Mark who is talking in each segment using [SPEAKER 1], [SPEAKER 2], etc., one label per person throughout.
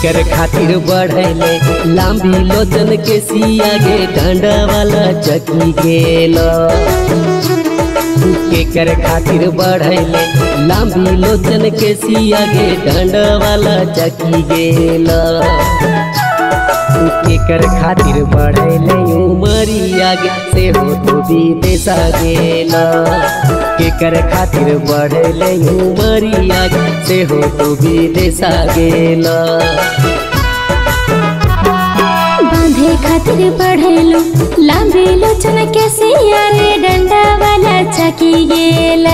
[SPEAKER 1] केकर खातिर बढ़ैले लांबी लोचन के सिया गे डंडा वाला चकी गेल। केकर खातिर बढ़ैले लांबी लोचन के सिया गे डंडा वाला चकी गेल। केकर खातिर बढ़ैले उमरिया गे से हो तो विदेशा गेल। केकर खातिर बढ़ैले उमरिया गे से हो तो विदेशा गेल।
[SPEAKER 2] बांधे खातिर बढ़ैलो लांबी लोचन के सिया रे डंडा वाला चकी गेल।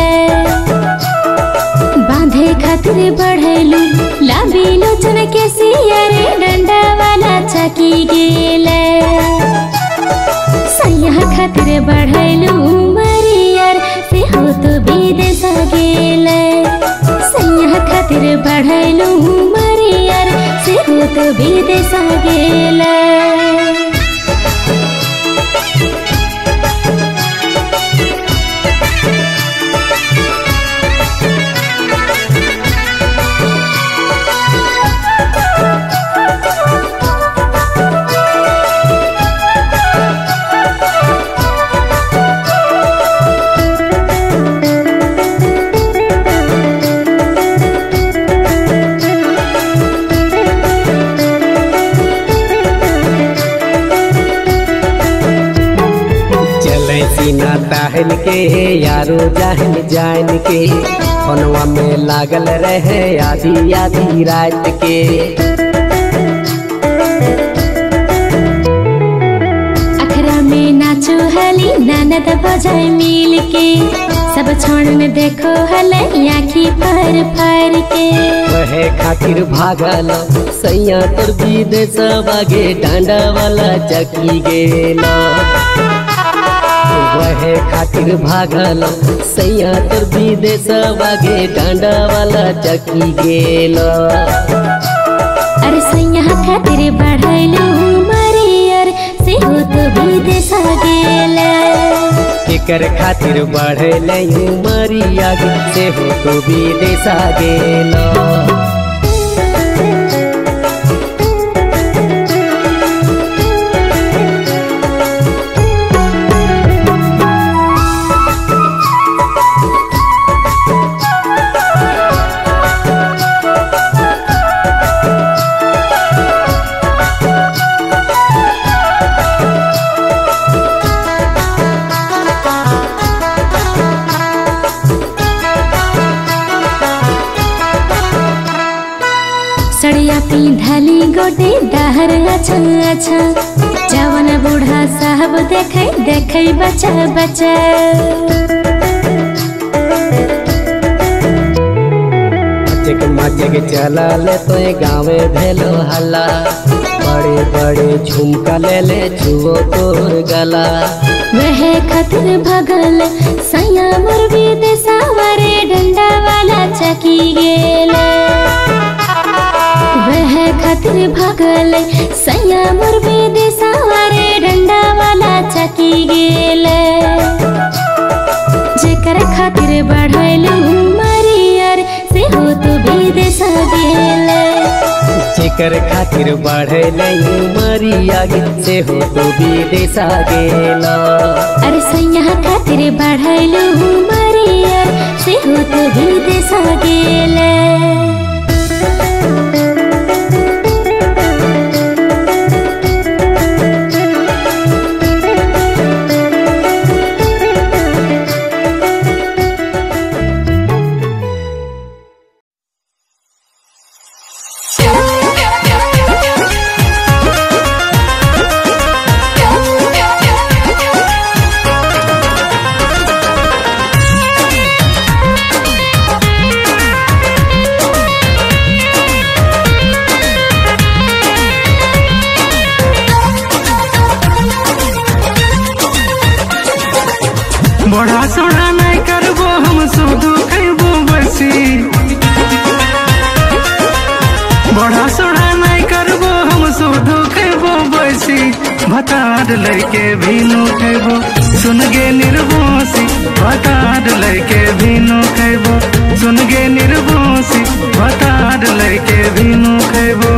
[SPEAKER 2] बांधे खातिर बढ़ैलो लांबी लोचन के सिया रे डंडा वाला चकी गेल। सैया खातिर बढ़ैलो उमरिया से हो तो विदेशा गेल। सैया खातिर बढ़ैलो उमरिया से हो तो विदेशा गेल।
[SPEAKER 1] सीना ताहन के यारो जाहन जान के फोनवा में लागल रहे आधी आधी रात के।
[SPEAKER 2] अखरा में नाचो हली ननद बजाए मिल के सब छोड़न देखो हले आँखी फर फर के।
[SPEAKER 1] वहे खातिर भागल सैया तोर विदेश बागे डांडा वाला चकी गेला। वहे खातिर भागल सैया तोर विदेश बागे डांडा वाला चकी गेल।
[SPEAKER 2] अरे सैया खातिर बढ़ैलो उमरियर से हो तो विदेश गेल।
[SPEAKER 1] केकर खातिर बढ़ैले उमरिया से हो तो विदेश गेल।
[SPEAKER 2] सड़िया पिंधाली गोटे दहर अच्छा अच्छा जवन बूढ़ा साहब देखे देखे बच्चा बच्चा।
[SPEAKER 1] मचक चला ले तो गाँव भेलो हल्ला बड़े बड़े झुमका ले ले छुओ तोर गला।
[SPEAKER 2] वह खातिर भगल सैया मोर विदेशा रे डंडा वाला चकी गेल। वह खातिर भगल सैया मोर विदेशा रे डंडा वाला चकी गेल। जेकर खातिर बढ़ैलो उमरियर से हो तो विदेशा गेल।
[SPEAKER 1] जेकर खातिर बढ़ैले उमरिया से हो तो विदेशा गेल।
[SPEAKER 2] अरे सैया खातिर बढ़ैलो उमरियर से हो तो विदेशा गेल।
[SPEAKER 3] बड़ा सोना नहीं करबो हम सुधु खैबो बसी। बड़ा सोना नहीं करबो हम सुधु खैबो बसी। भतार लैके भीनु खैबो सुन गे निर्बोसी। भतार लैके भीनु खैबो सुन गे निर्बोसी भतार लैके भिनु खैबो।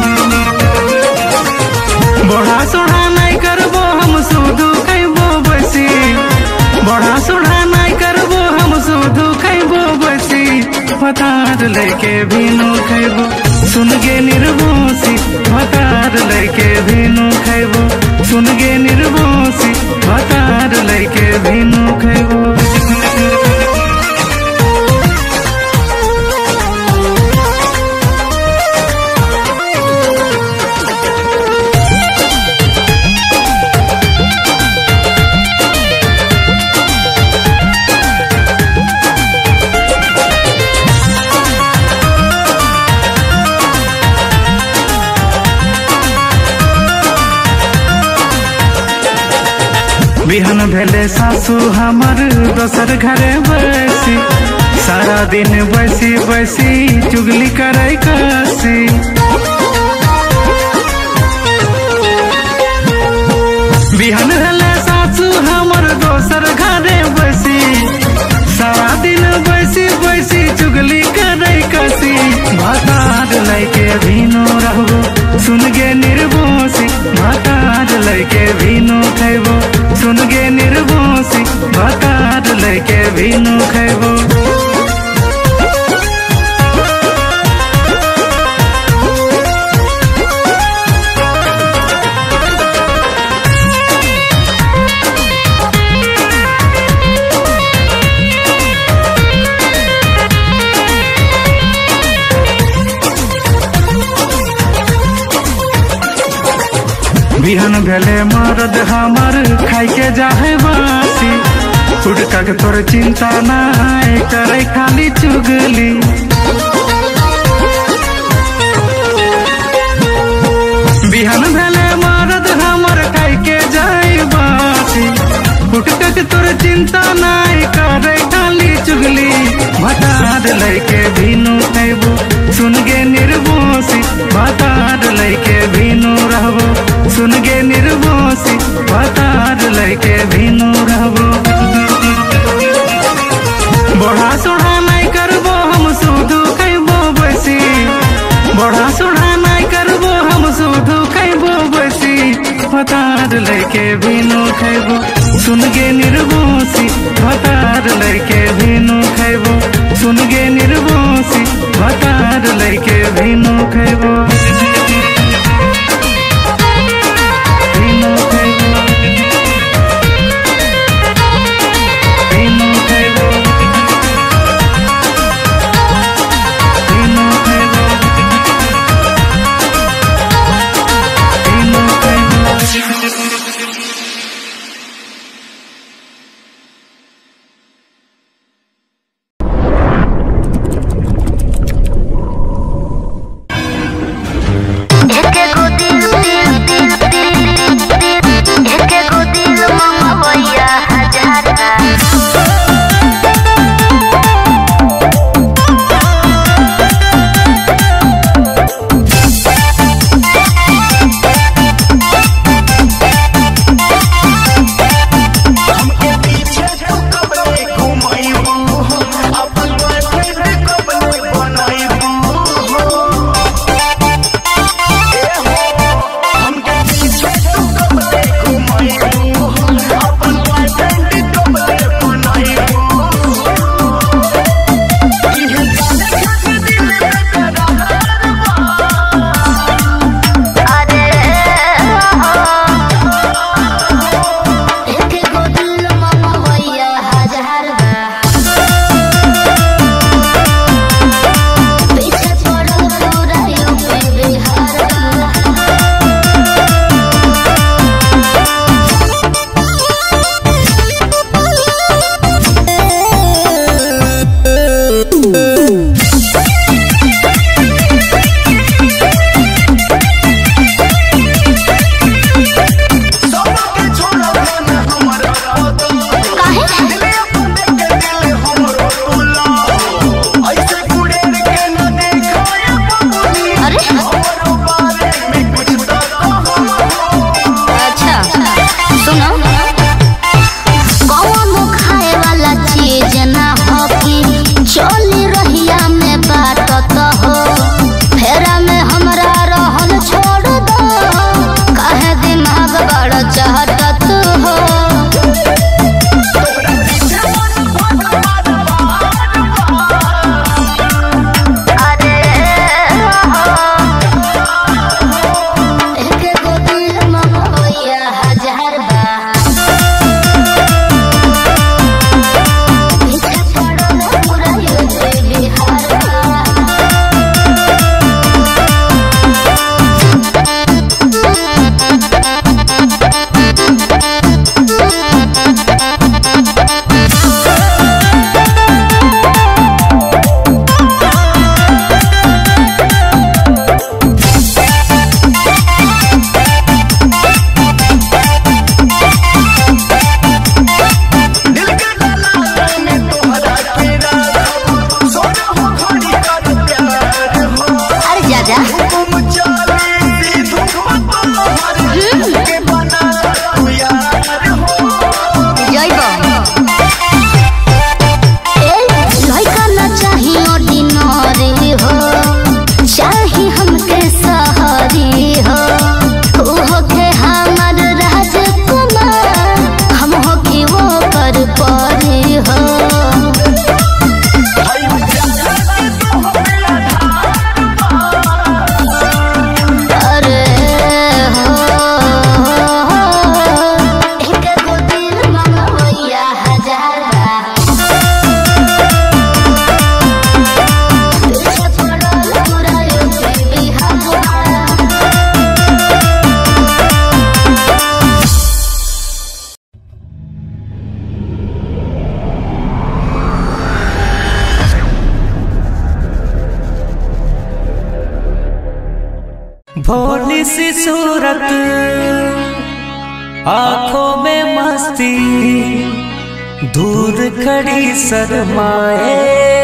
[SPEAKER 3] बढ़ा सोढ़ा नहीं करबो हम सुधु खैबो बसी, बढ़ा सोढ़ा नहीं करबो हम सुधु खैबो बसी, भतार लैके भिनु खैबो। सुन गे निर्बोसी भतार लैके भिनु खैबो, सुन गे निर्बोसी भतार लैके भिनु खैबो। बिहान भेले सासू हमर दोसर घरे बैसी, सारा दिन बैसी बैसी चुगली करे कसी। बिहान भेले सासू हमर दोसर घरे बैसी, सारा दिन बैसी बैसी चुगली करे कसी, भतार लैके भिनु रहबो। सुन गे निर्बोसी भतार लैके भिनु खैबो, सुन गे निर्बोसी भतार लैके भिनु खैबो। बिहान भेले मरद हमर खाई के जाहे बासी, उड़का के तोर चिंता नाय करे खाली चुगली। बिहान भेले मरद हमर खाई के जाए बासी, उड़का के तोर चिंता नाय करे खाली चुगली, भतार लैके भिनु खैबो। सुन गे निर्बोसी भतार लैके भिनु रहबो, सुन गे निर्बोसी भतार लैके भिनु रहबो। बढ़ा सोढ़ा नहीं करबो हम सुधु खैबो बसी, बढ़ा सोढ़ा नहीं करबो हम सुधु खैबो बसी, भतार लैके भिनु खैबो। सुन गे निर्बोसी भतार लैके भिनु खैबो, सुन गे निर्बोसी भतार लैके भिनु खैबो। भोली सी सूरत, आंखों में मस्ती, दूर खड़ी शर्माए।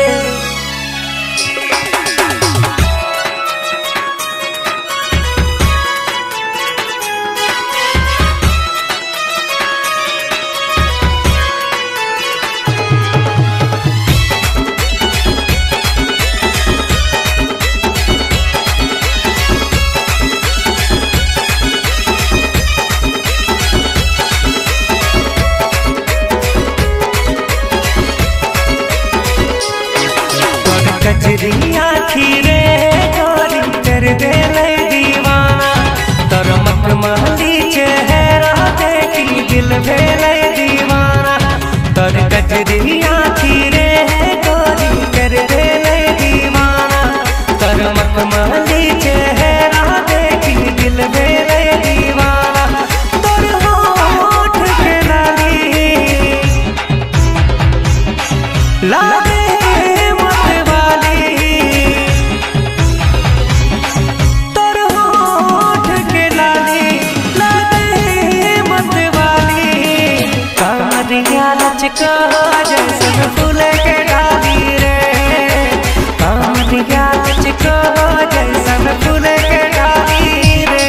[SPEAKER 3] कजरिया खीरे गोरी कर दे ले दीवाना, तर मखमली चेहरा देखी दिल भेले दीवाना। तर कजरिया खीरे गोरी कर दे ले दीवाना, तर मखमली चेहरा देखी दिल भेले दीवाना। तर होठ के लाली लागे जैसन फूल के डाली रे, कामरिया लचको जैसन फूल के डाली रे।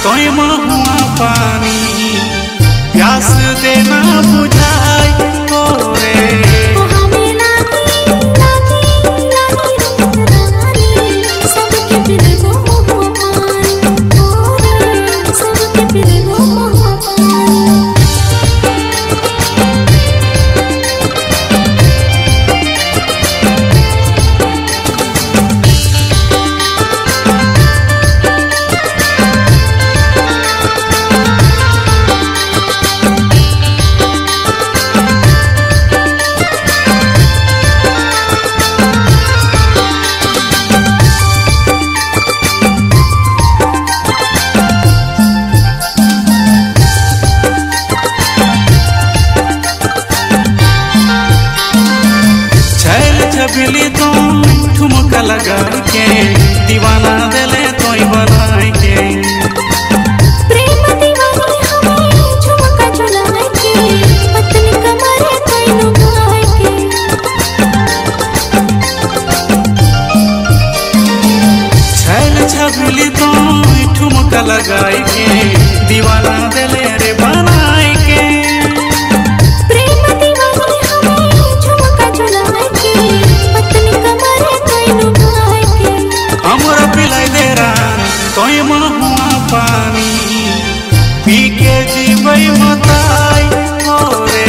[SPEAKER 3] तोय महुआ पानी प्यास देना बुझाई तोरे छबिली तो ठुमका लगा के दीवाना दिले तोय बनाई के
[SPEAKER 2] प्रेम दीवानी हमें झुमका झुलाए के पतली कमरे तोय लुभाए के
[SPEAKER 3] छैल छबिली तो ठुमका लगाई के दीवाना दिले रे बनाई के तोय महुआ पानी पी के जीवई मताई तोरे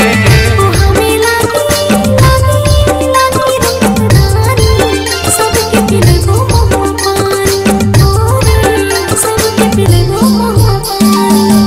[SPEAKER 2] सबके पिले गो महुआ पानी तोरे सबके पिले गो महुआ पानी।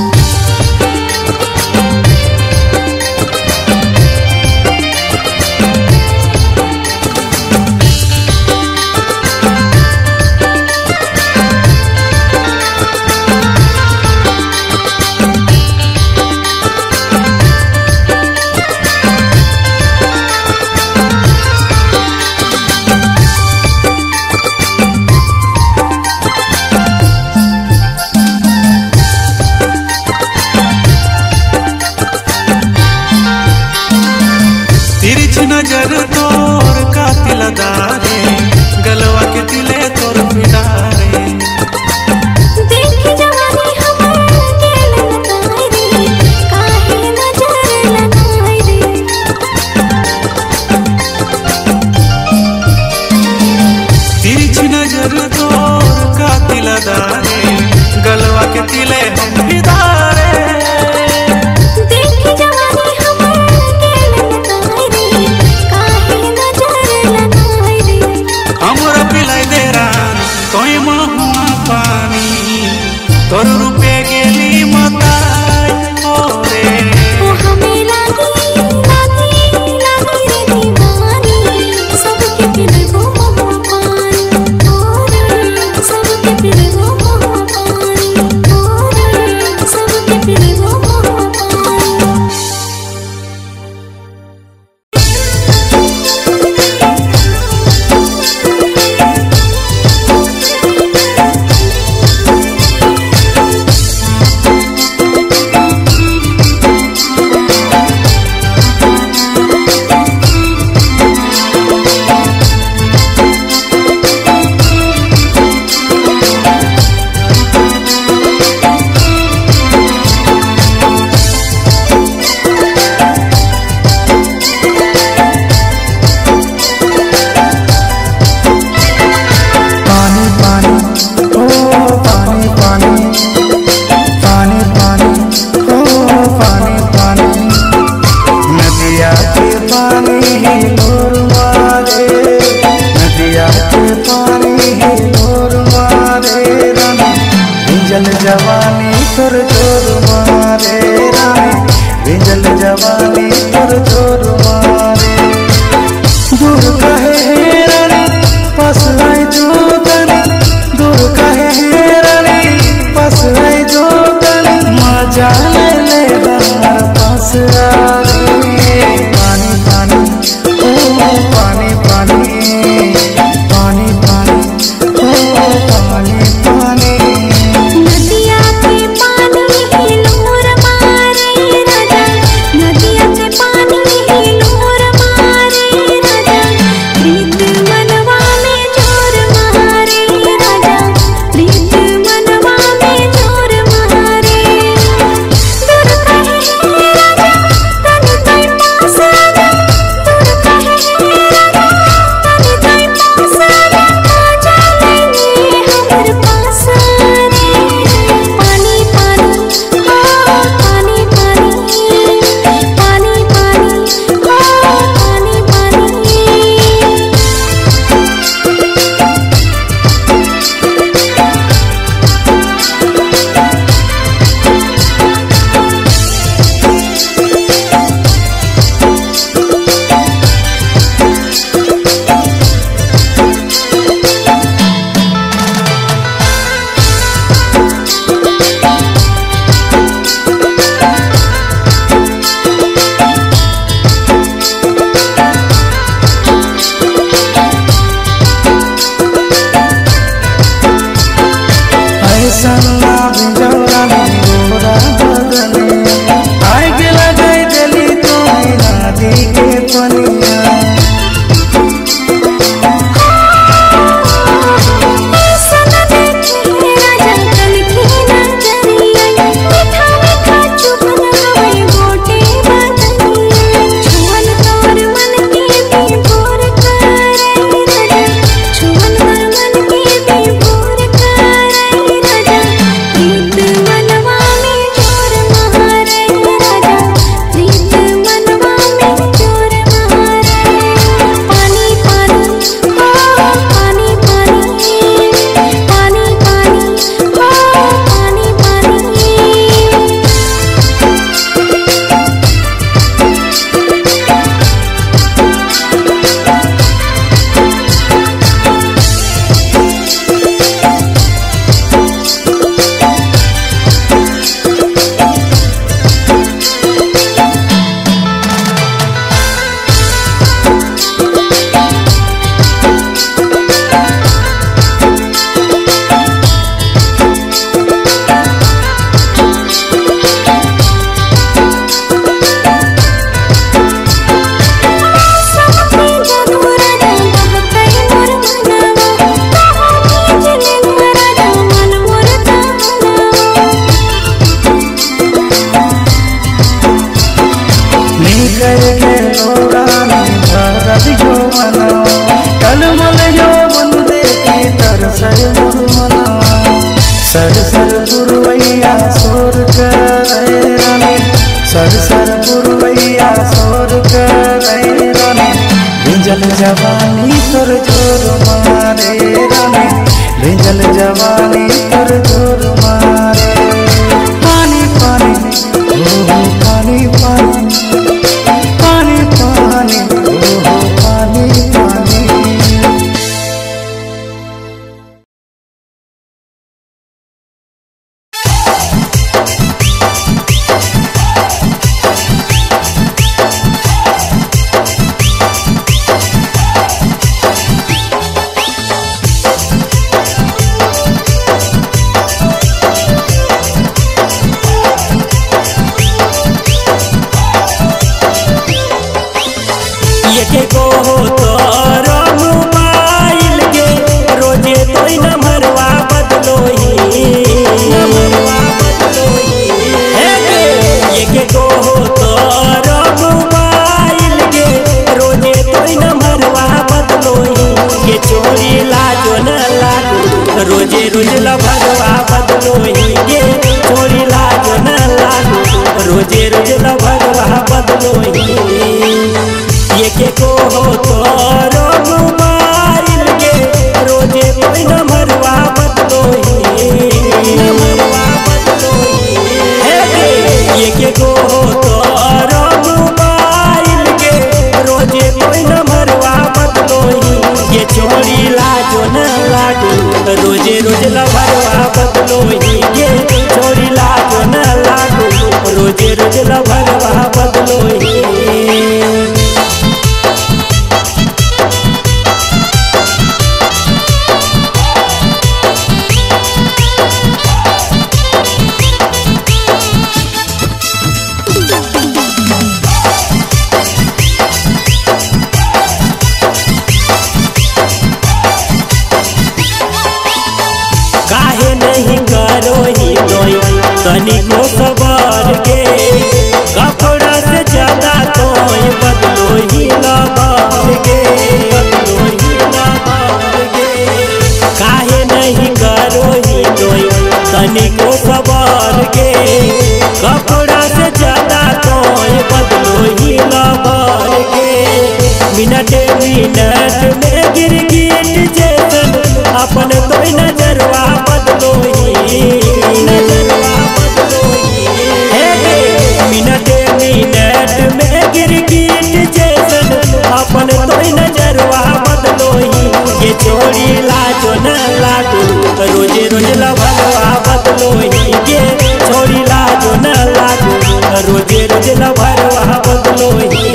[SPEAKER 3] तिरछ नजर तोर का तिलदारे गलवा के तिले तोर पिटारे
[SPEAKER 2] देखी जवानी हमार गेल लगाई रे काहे नजर लगाई रे
[SPEAKER 3] तिरछ नजर तोर का तिलदारे गलवा के तिले हम पिटारे तोय महुआ पानी तोर रूपे गेली मताई तोरे
[SPEAKER 2] हमें लागी रे दीवानी सबके पिले गो महुआ पानी तोरे सबके पिले गो महुआ पानी तोरे सबके पिले गो महुआ पानी।
[SPEAKER 3] जवानी तोर जोर मारे रानी भिजल जवानी तोर जोर मारे दूर कहे रानी पास आई जो तनी दूर कहे रानी पास आई जो तनी मजा ले हमार पास आ पानी पानी ओ पानी पानी पानी पानी ओ पानी पानी
[SPEAKER 2] नदिया के पानी हिलोर मारे राजा नदिया
[SPEAKER 3] ऐसन ना भिजौरा मोरा बदनिया आय के लगाई देली तो नदी के पनिया सर सर पुरवैया सोर करे रानी सर सर पुरवैया सोर करे रानी भिंजल जवानी तोर जोर मारे रानी भिंजल जवानी तोर जोर मारे पानी पानी ओ पानी पानी पानी पानी ओ पानी पानी
[SPEAKER 4] रोजे रोज लभरवा बदलोही गे छोड़ी लाजो न लागो रोजे रोज लभरवा बदलोही ये के को हो तोरो मोबाइल गे रोजे कोई न मरवा बदलोही मरवा बदलोही हे गे ये के को हो तोरो मोबाइल गे रोजे कोई न मरवा बदलोही ये छोड़ी लाजो न लागो रोजे रोज लभरवा बदलोही गे छोड़ी लाजो न लागो रोजे रोज लभरवा बदलोही तनी को सवार के कपड़ा से ज्यादा तो बदलोही लबार के बदलोही लबार के काहे नहीं करोही दोई तनी को सवार के कपड़ा से ज्यादा तो बदलोही लबार के मिनट मिनट में गिरगिट जैसन अपन तो नजरवा बदलोही नजरवा मिनट मिनट में गिरगिट जैसन अपन तो नजरवा बदलोही ये छोड़ी लाजो न लागो रोजे रोज लभरवा बदलोही ये छोड़ी लाजो न लागो रोजे रोज लभरवा बदलोही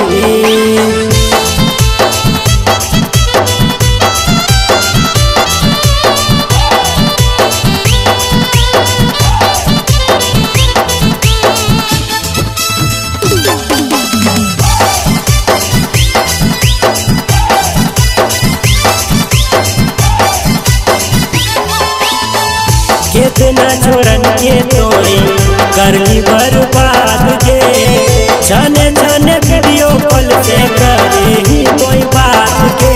[SPEAKER 4] कितना छोड़न के तोई करली बर्बाद के छने छने वीडियो कॉल से करे ही कोई बात के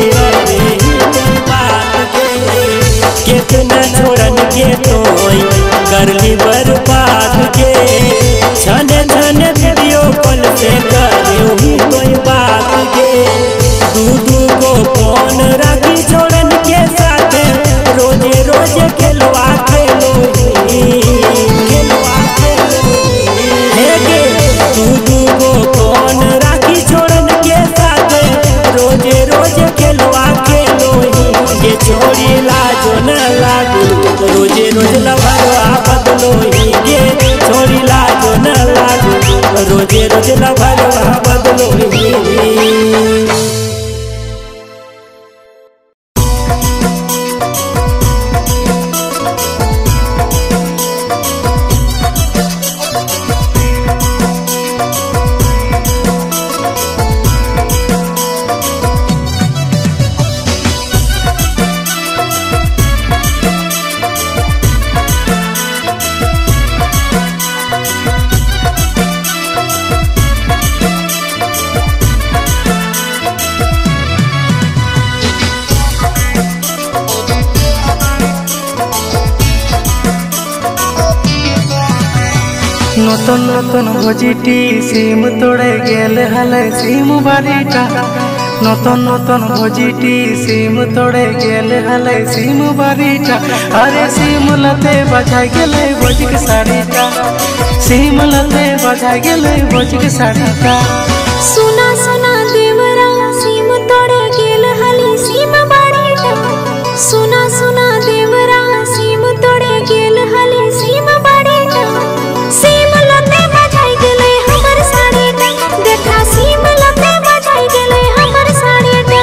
[SPEAKER 4] कितना छोड़न के तोई करली बर्बाद के छने छने वीडियो कॉल से करे ही कोई बात के दू को फोन रखी छोड़न के साथ रोजे रोजे खेलवा खेलो दू को फोन राखी छोड़न के साथ रोजे रोजे खेलवा खेलो ये छोड़ी लाजो न लागू रोजे रोज लभरवा बदलो ये छोड़ी लाजो न लागू रोजे रोज लभरवा बदलो
[SPEAKER 3] नतन नतन भोजिटी सिम तोड़े गेल हले सिम बारीटा नतन नतन भोजिटी सिम तोड़े गेल हले सिम बारीटा अरे सिम लते बजाय गेले भोजिक साड़ीटा सिम लते बजाय गेले भोजिक साड़ीटा
[SPEAKER 2] सुना सुना देवरा सिम तोड़े गेल हली सिम बारीटा सुना सुना देवरा सिम तोड़े गेल हली सिम बारीटा सिम लते बजाय गेले हमर साड़ीटा देखा सिम लते बजाय गेले हमर साड़ीटा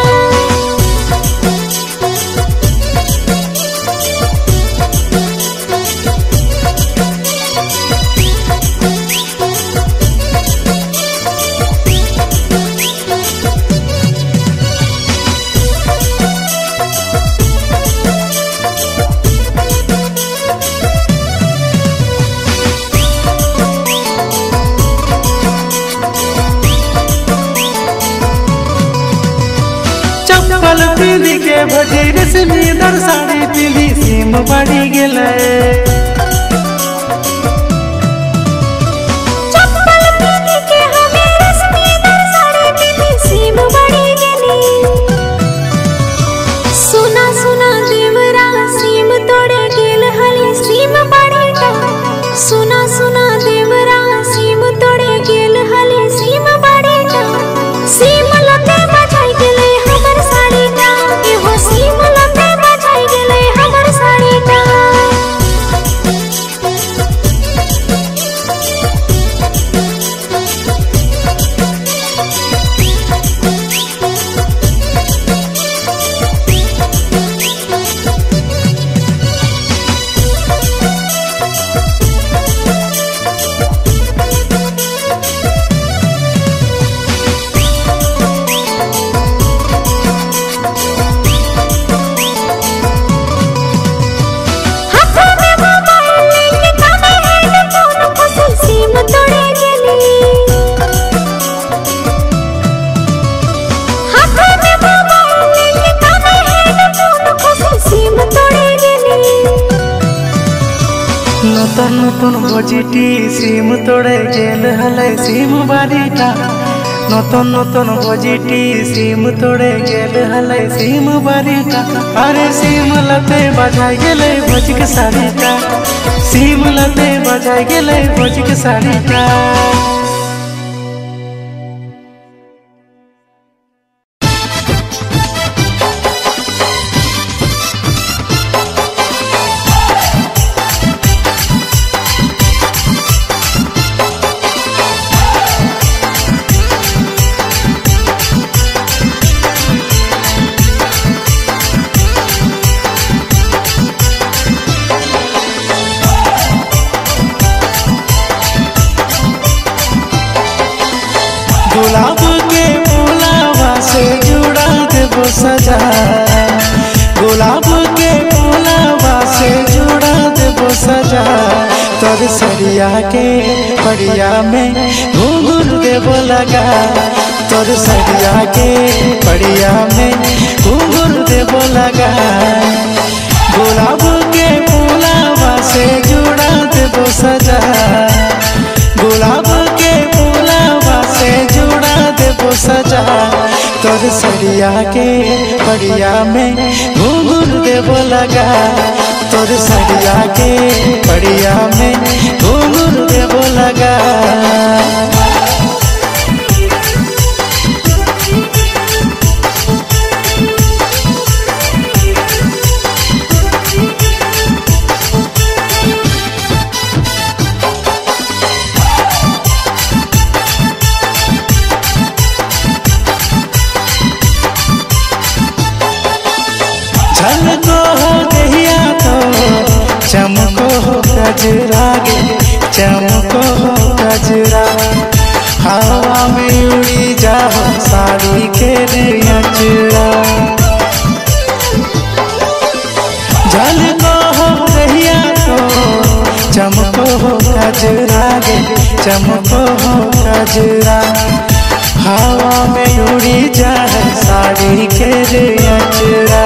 [SPEAKER 3] चप्पल पीली के भजी रेशमी दर साड़ी पीली सिम बाड़ी गेले
[SPEAKER 2] चप्पल पीली के हमें रेशमी दर साड़ी पीली सिम बाड़ी गेली सुना सुना देवरा सिम तोड़े गेल हली सिम बाड़ीटा सुना सुना देवरा सिम तोड़े गेल हली सिम बाड़ीटा सिम लते बजाय गेले हमर साड़ीटा एहो सिम लते बजाय गेले हमर साड़ीटा
[SPEAKER 3] नतन नतन भोजिटी सिम तोड़े गेल हले सिम बारीटा नतन नतन भोजिटी सिम तोड़े गेल हले सिम बारीटा अरे सिम लते बजाय गेले भोजिक साड़ीटा सिम लते बजाय गेले भोजिक साड़ीटा गुलाब के फूलावा से जुड़ा देबो सजा गुलाब के फूलावा से जुड़ा देबो तोर सरिया के पड़िया में घुंघरू देबो लगा तोर सरिया के पड़िया में घुंघरू देबो लगा गुलाब के फूलावा से जुड़ा देबो सजा गुलाब के फूलावा से जुड़ा देबो सजा तोर सरिया के पड़िया में घुंघरू देबो लगा तोर सरिया के पड़िया में घुंघरू देबो लगा झलको हो दहिया तो चमको हो गजरा गे चमको हो गजरा हवा में उड़ी जाओ साड़ी के अचरा झलको हो दहिया तो चमको हो गजरा गे चमको हो गजरा हवा में उड़ी जाए साड़ी के अचरा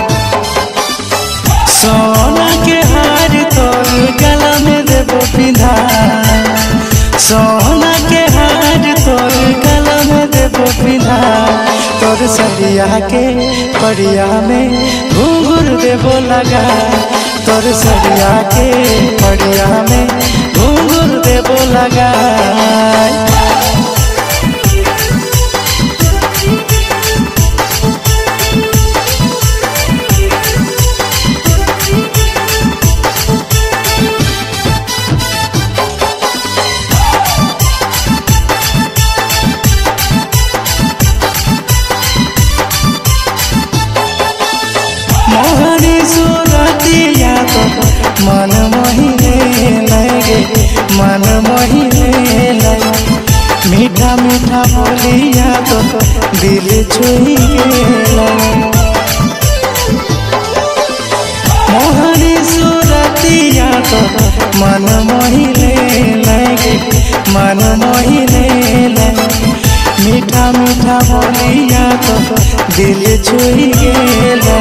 [SPEAKER 3] सोना के हार तोर गला में देबो पिंधा सोना के हार तोर गला में देबो पिंधा तोर सरिया के पड़िया में घुंघरू देबो लगा तोर सरिया के पड़िया में घुंघरू देबो लगा मोहनी सूरतिया तो मन मोहिने लगे मन मोहिने लगे मीठा मीठा बोलिया तो दिल छुई गेला मोहनी सूरतिया तो मन मोहिने लगे मन मोहिने लगे मीठा मीठा बोलिया तो दिल छुई गेला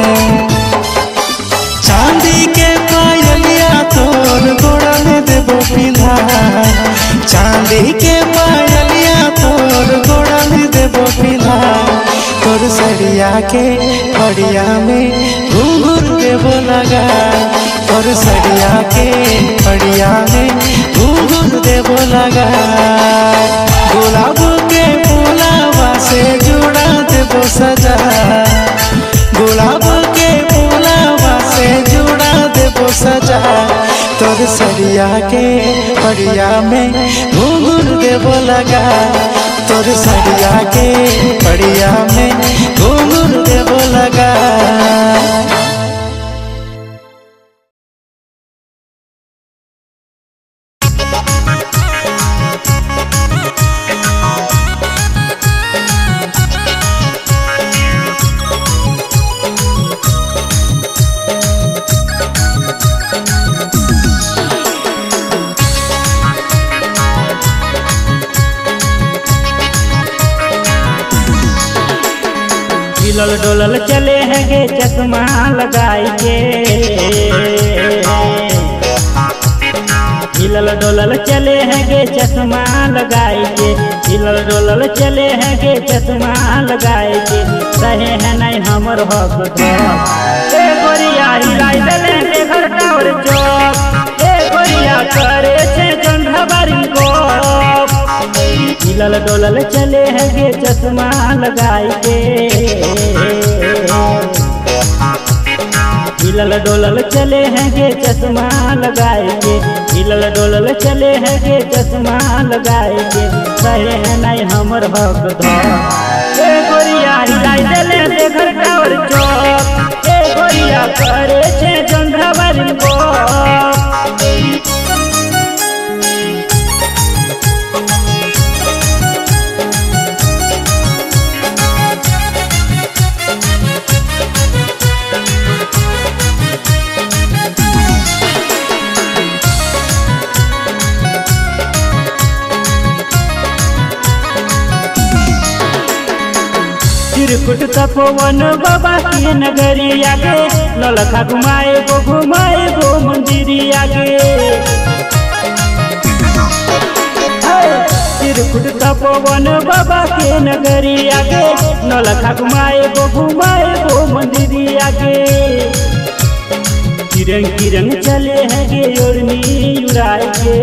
[SPEAKER 3] चांदी के पायलिया तोर गोड़ा में देबो पिंधा चांदी के पायलिया तोर गोड़ा में देबो पिंधा तोर सरिया के पड़िया में घुंघरू देबो लगा तोर सरिया के पड़िया में घुंघरू देबो लगा गुलाब के फूलावा से जुड़ा देबो सजा गुलाब के फूलावा से जुड़ा देबो सजा तोर सरिया के पड़िया में घुंघरू देबो लगा तोर सरिया के पड़िया में घुंघरू देबो लगा
[SPEAKER 4] हिलल डोलल चले हैं गे चश्मा लगाई के हिलल डोलल चले हैं गे चश्मा लगाई के हिलल डोलल चले हैं गे चश्मा लगाई के रहे हैं नहीं हमर हक ए गोरिया हिलाई देले के घर टावर चौक ए गोरिया करे छे जंढाबारी को हिलल डोलल चले हैं गे चश्मा लगाई के हिलल डोलल चले हैं गे चश्मा लगाए के हिलल डोलल चले हैं गे चश्मा लगाए के रहे हैं नहीं हमर हक ए गोरिया हिलाई देले से घर टावर चौक ए गोरिया करे छे जंढाबारी को चिरकुट तपोवन बाबा के नगरिया गे नौलखा घुमाए गो मंदिरिया गे चिरकुट तपोवन बाबा के नगरिया गे नौलखा घुमाए गो मंदिरिया गे किरंग किरंग चले हैं गे ओढ़नी उड़ाए गे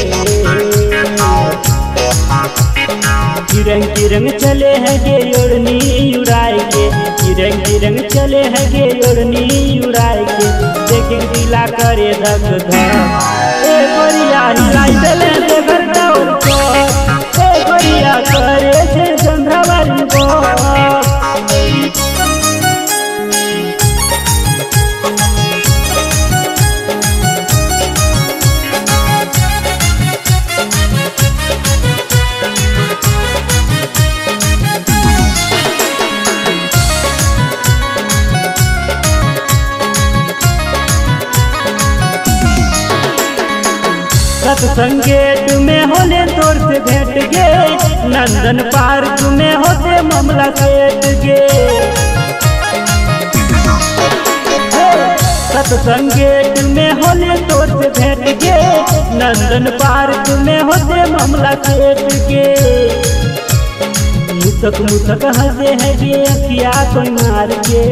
[SPEAKER 4] किरंग किरंग चले हैं गे ओढ़नी उड़ाए गे किरंग किरंग चले हैं गे ओढ़नी उड़ाए गे देखे दिला करे धक धक ए गोरिया हिलाई देले दे घर डाउन को ए गोरिया करे छे चंद्रवारी को सत्संगेट में होले तोर से भेंट गे नंदन पार्क में होते मामला सेट गे सत्संगेट में होले तोर से भेंट गे नंदन पार्क में होते मामला सेट गे मुतक मुतक हंसे है गे अखिया कोई मार के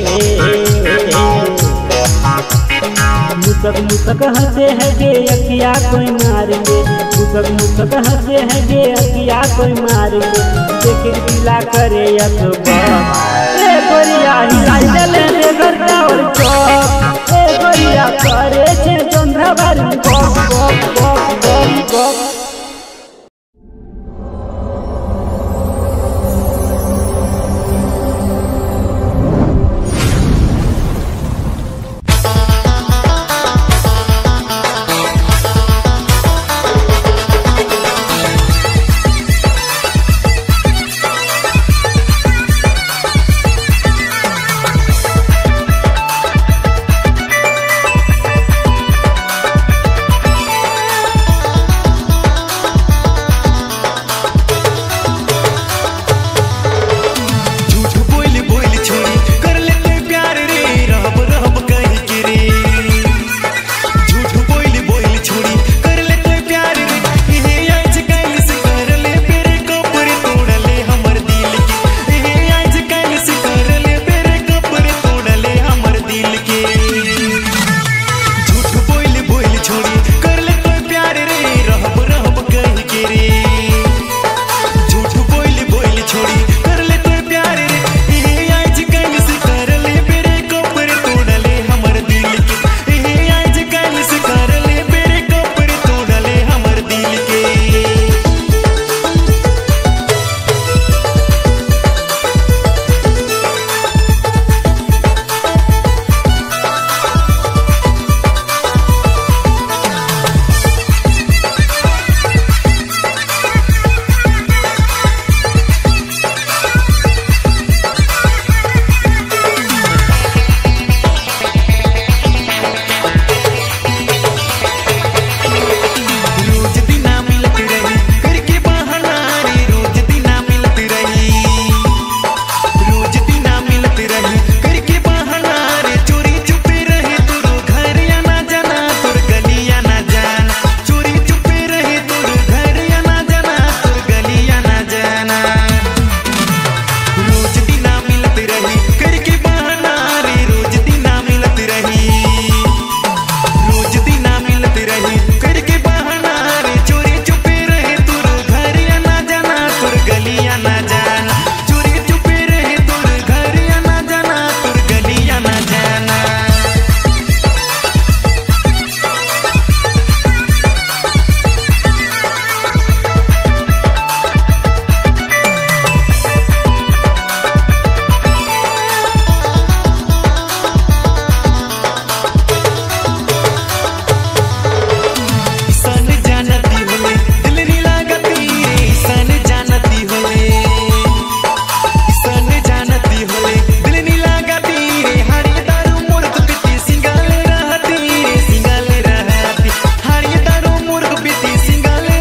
[SPEAKER 4] मुतक मुतक हंसे है गे अखिया कोई मार के मुतक मुतक हंसे है गे अखिया कोई मार के देखे दिला करे अखबार ए गोरिया हिलाई देले दे घर डाउन को ए गोरिया करे छे चंद्रवारी को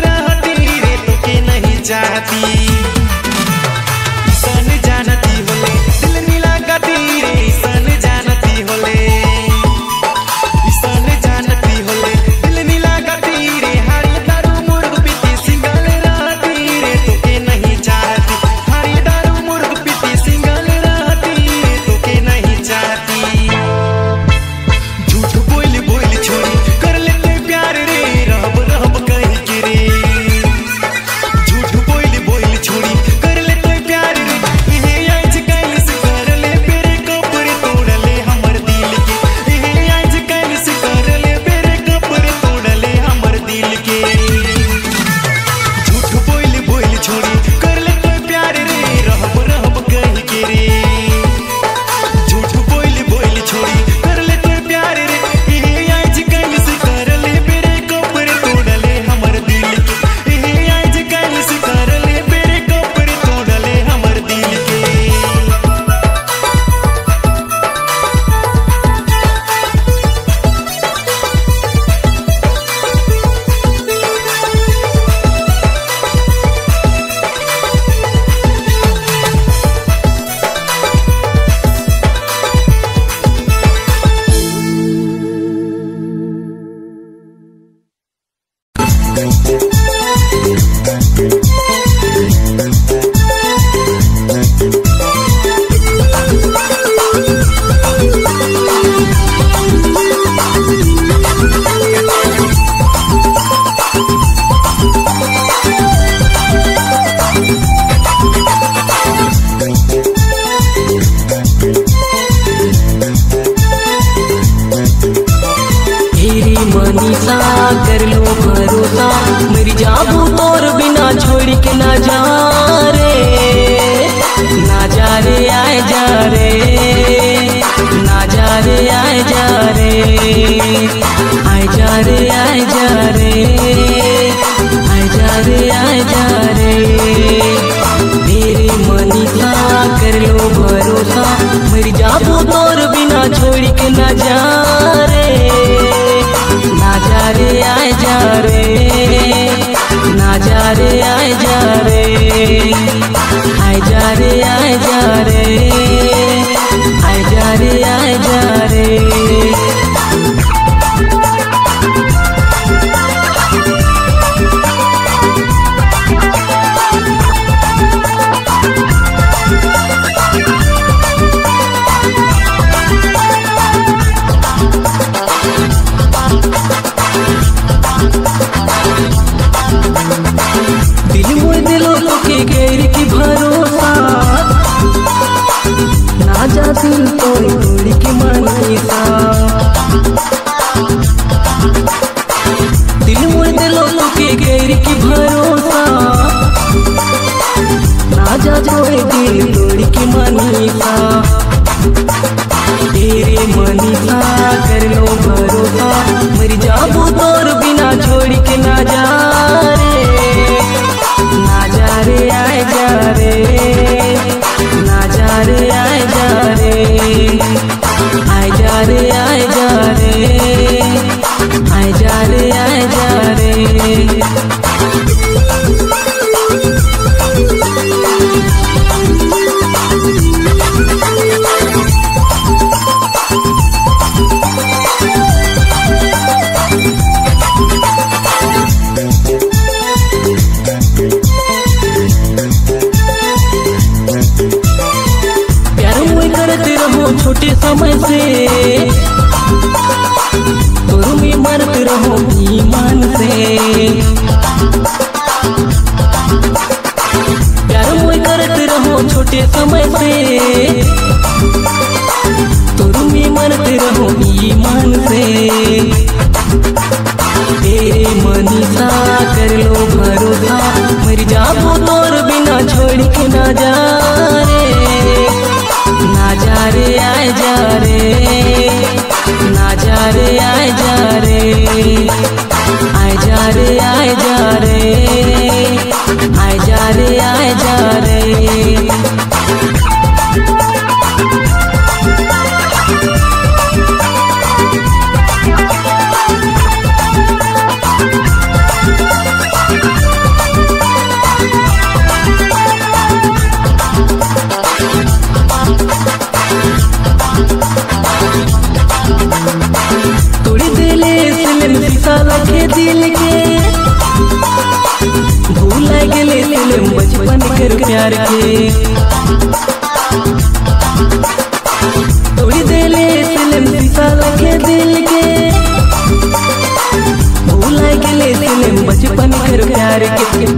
[SPEAKER 5] चाहती सन जानती होले
[SPEAKER 1] सा कर लो भरोसा, मर जाबू तोर बिना छोड़ के ना जा रे, ना जा रे आए जा रे, ना जा रे आए जा रे, आए जा रे आए जा रे, आए जा रे आए जा रे। मेरे मनी सा कर लो भरोसा, मर जाबू तोर बिना छोड़ के ना जा रे, ना जा रे आए जा रे, ना जा रे आए जा रे, आए जा रे आए जा रे, आए जा रे आए जा रे। दिल में दिलों के गैर की भरोसा, ना जा दिल तोड़ तोड़ के मनीसा, दिल में दिलों के गैर की भरोसा, ना जा जोड़े दिल तोड़ के मनीसा। तेरे मनीसा कर लो भरोसा, मर जाबू तोर बिना छोड़ के ना जा रे, ना जा रे आए जा रे, ना जा रे आए जा रे, आए जा रे आए जा रे, आए जा रे आए जा रे। छोटे समय से तुम मरते रहो ईमान से, प्यार मोह करते रहो छोटे समय से, तुम मरते रहो ईमान से। तेरे मनीषा कर लो भरोसा, मर जाबू तोर बिना छोड़ के ना जा रे, ना जा रे आए जा रे, ना जा रे आए जा रे, आए जा रे आए जा रे, आए जा रे आए जा रे। तोड़ी दिले सिलम शीशा लगे दिल के, भूल गए सिलम बचपन कर प्यार के। तोड़ी दिले सिलम शीशा लगे दिल के, भूल गए सिलम बचपन कर प्यार के।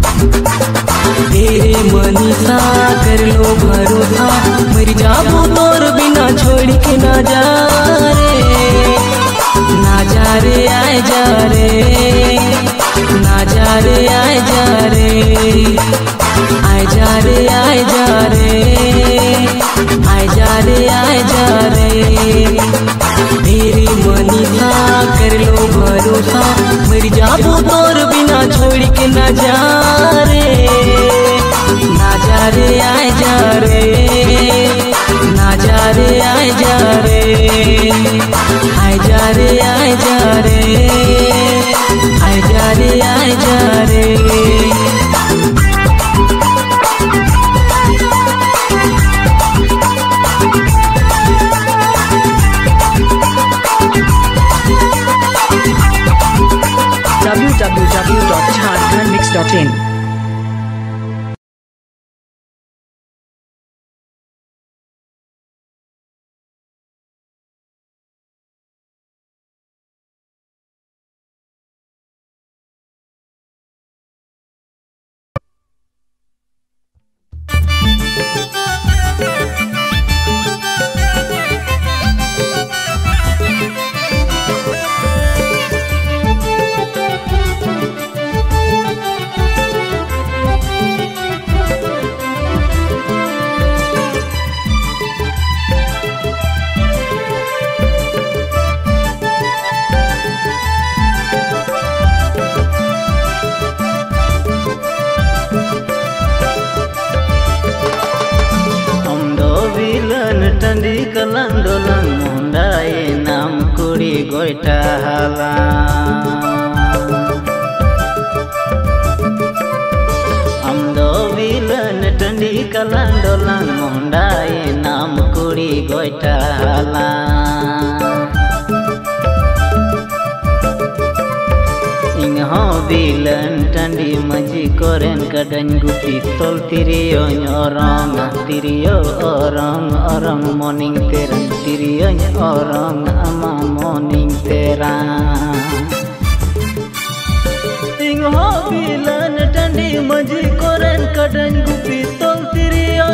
[SPEAKER 1] तेरे मनीषा कर लो भरोसा, मर जाबू तोर बिना छोड़ के ना जा रे, ना जा रे आए जा रे, ना जा रे आए जा रे, आए जा रे आए जा रे, आए जा रे आए जा रे। तेरे मनीषा कर लो भरोसा, मर जाबू तोर बिना छोड़ के ना जा रे, ना जा रे आए जा रे, ना जा रे आए जा रे, आए जा रे आए जा रे, आए जा रे आए जा रे।
[SPEAKER 5] www.jharkhandmix.in
[SPEAKER 6] गोइठा हाला आमदो बिलन टंडी कलांडोलान मोंडाए नाम कुड़ी गोइठा हाला इंहो बिलन टंडी मजी कोरेन कदन गुपी तोल तिरियो orang orang morning terang tirio orang ama morning terang ingho bilan tandi maji koren kadan gupi tol tirio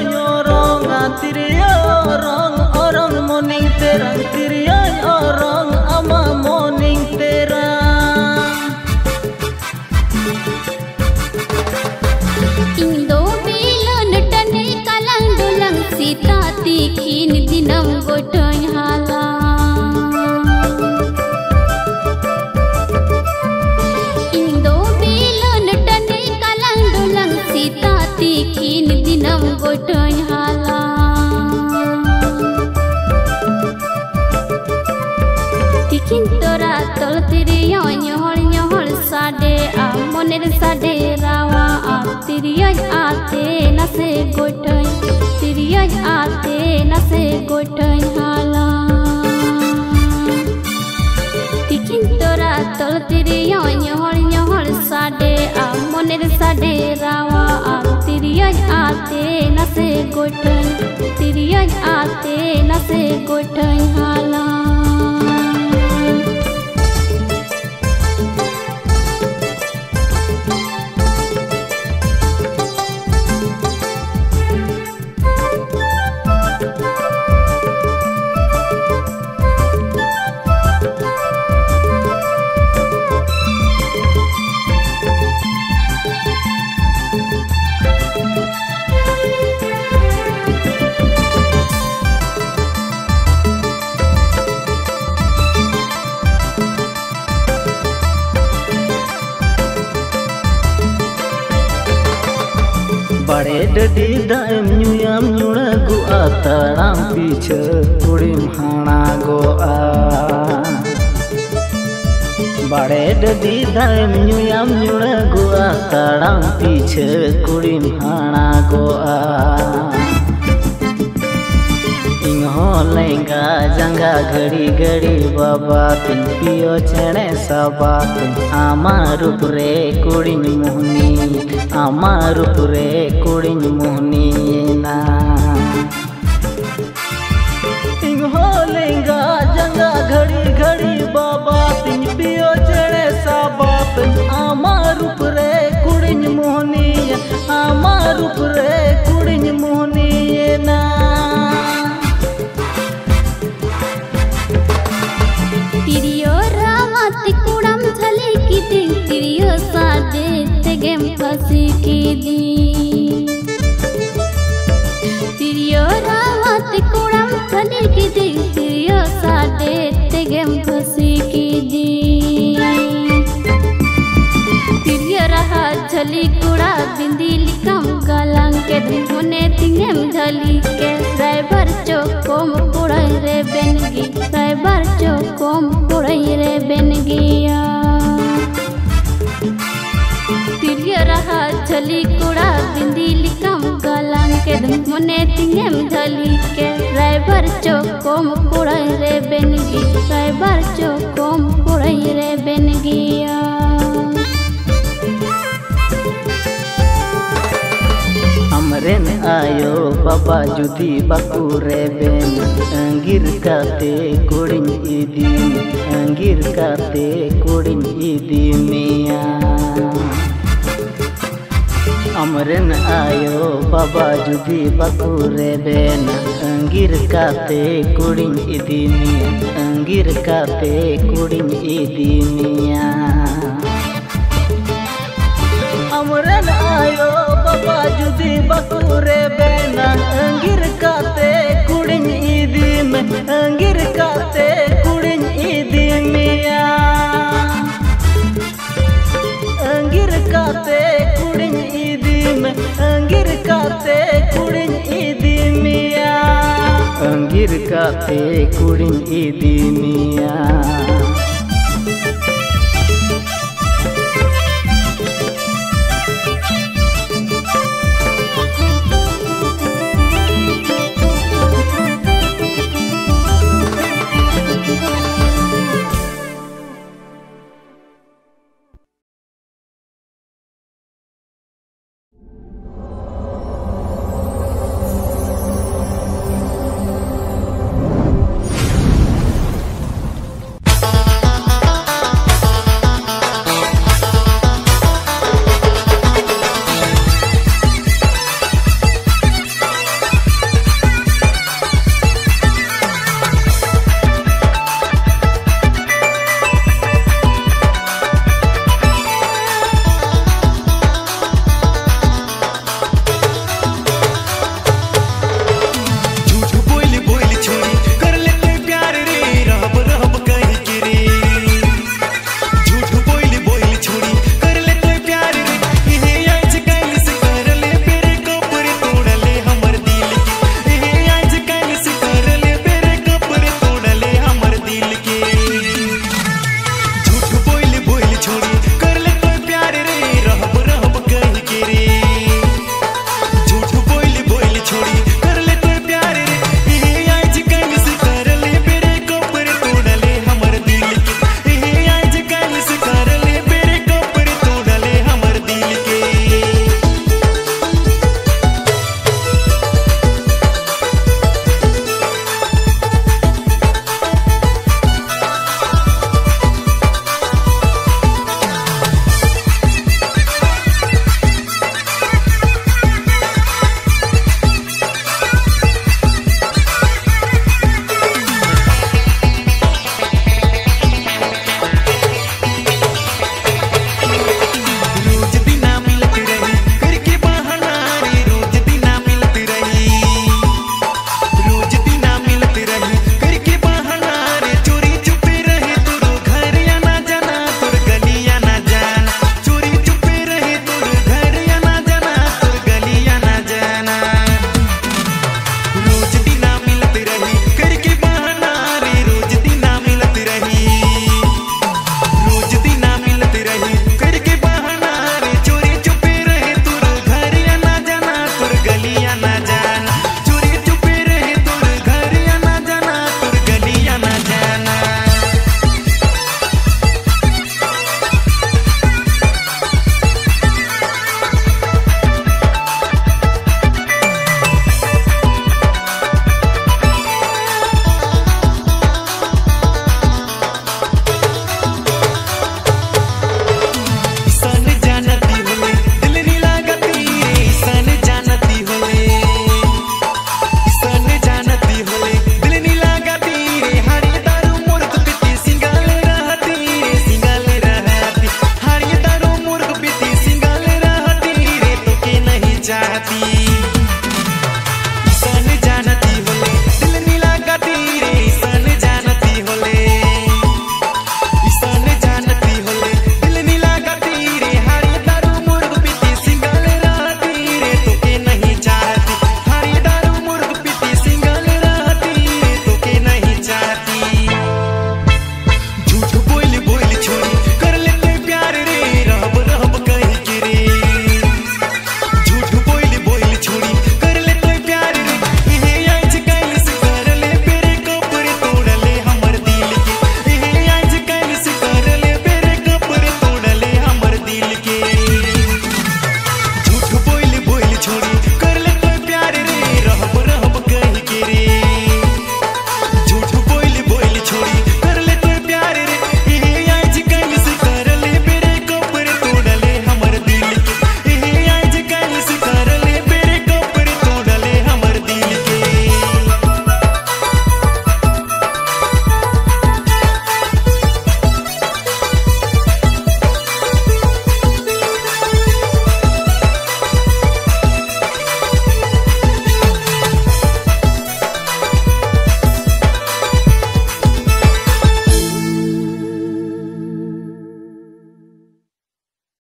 [SPEAKER 6] orang orang morning terang tirio orang ama morning terang
[SPEAKER 2] Indo bilan tandi kalang dulang sita tikin dinam gotoy hala Indo bilan tandi kalang dulang sita tikin dinam gotoy hala Tikin tora tol tiriyo nyohol sade amoner sade rawa tiriyo ate nase gotoy tiriyo ate nase gotoy hala Tikin tora tol tiriyo nyohol sade amoner sade rawa tiriyo ate nase gotoy tiriyo ate nase gotoy hala
[SPEAKER 6] बड़े डडी दाम न्यूयाम न्यूड़ा गुआ ताड़ाम पीछे कुड़ीम हाना गोआ बड़े डडी दाम न्यूयाम न्यूड़ा गुआ ताड़ाम पीछे कुड़ीम हाना गोआ इंहो लेंगा जंगा घड़ी घड़ी बाबा तिन पियो चेणे सबा आमारुप रे कुड़ीन मोहनी आमारुप रे कुड़ीन मोहनी ना इंहो लेंगा जंगा घड़ी घड़ी बाबा तिन पियो चेणे सबा आमारुप रे कुड़ीन मोहनी आमारुप रे कुड़ीन मोहनी ना
[SPEAKER 2] Tiriyo rawat kudam thali kiti tiriyo sade tegem phasi kidi Tiriyo rawat kudam thali kiti tiriyo sade tegem phasi kidi Tiriyo raha jhali kuda bindi likam galang ke dhone tingem jhali ke driver chokom kuday re bengi driver chokom kuday re bengiya Tiriyo raha jhali kuda bindi likam galang ke dhone tingem jhali ke driver chokom kuday re bengi driver chokom kuday re bengiya
[SPEAKER 6] हमरेन आयो बाबा जुदी बाकुरे बेन अंगिर काते कुड़िन इदी मिया हमरेन आयो बाबा जुदी बाकुरे बेन अंगिर काते कुड़िन इदी मिया अंगिर काते कुड़िन इदी मिया हमरेन आयो बाबा जुदी बाकुरे बेना अंगिर काते कुड़िन इदी में अंगिर काते कुड़िन इदी मिया अंगिर काते कुड़िन इदी में अंगिर काते कुड़िन इदी मिया अंगिर काते कुड़िन इदी मिया